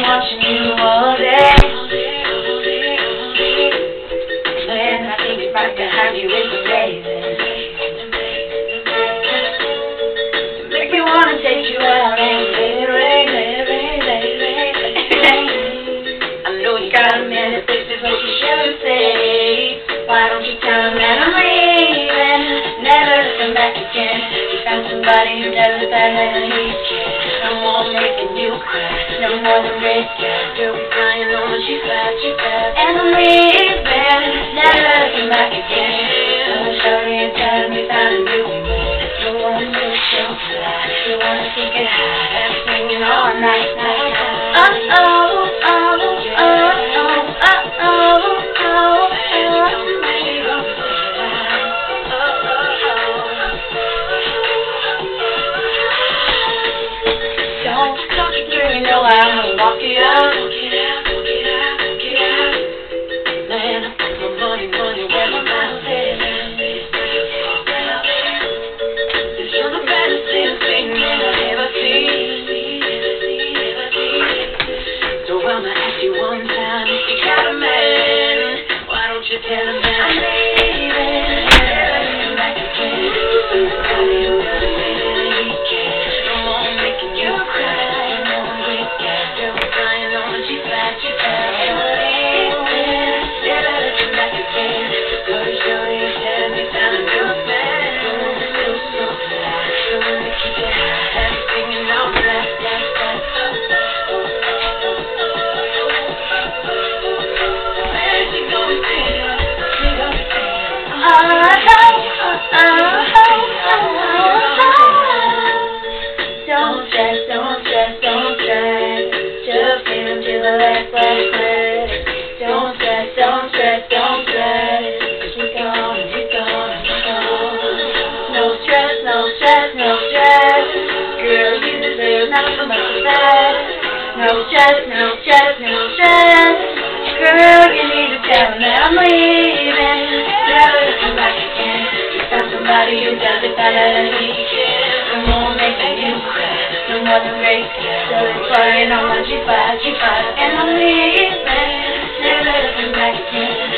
watching you all day. And I think it's right behind you is amazing. To make me wanna take you out and let it rain, let it rain, let it rain. I know you got a minute, this is what you should say. Why don't you tell him that I'm leaving, never to come back again. You found somebody who does it better than he can. No more making you cry, no more than red cat. Girl, we crying on when she flat, and I'm leaving, never to come back again. I'm sorry and tell me found a new man. You wanna do it so fly, you wanna take it high, have it singing all night, night, night. Oh, oh, oh, oh, oh, oh, oh. Don't you dream, you know I'm gonna walk it out. Man, I put my money where my mouth is. You're the baddest thing I've ever seen. So I'ma ask you one time, if you got a man, why don't you tell him that I'm leaving? Come back again. Somebody who does it better than he can. No more making you cry, no more red cat. Girl, we're crying on when she flat, she flat. Never to come back again. Go to show you, tell me found a new man. So fly, so let me keep it high, have you singing all black, black, black. Don't stress, don't stress, don't stress. Just give him to the last breath. Don't stress, don't stress, don't stress. 'Cause we're gone, we're gone, we're gone. No stress, no stress, no stress. Girl, you deserve nothing but the best. No stress, no stress, no stress. Girl, you need to tell him that I'm leaving, never to come back again. You found somebody who does it better than he can. No more making you cry, no more than race. So it's flying on when she fights, and I'm leaving, never to come back again.